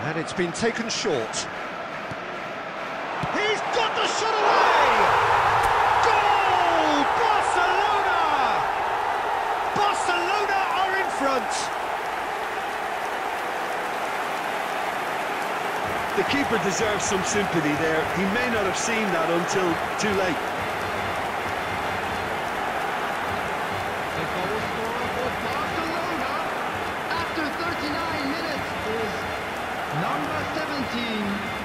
And it's been taken short. He's got the shot away! Goal! Barcelona! Barcelona are in front! The keeper deserves some sympathy there. He may not have seen that until too late. The goal scorer for Barcelona after 39 minutes is number 17.